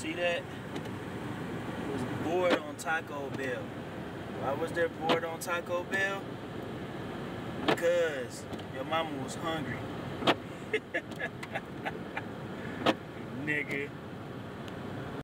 See that? It was bored on Taco Bell. Why was there bored on Taco Bell? Because your mama was hungry. Nigga.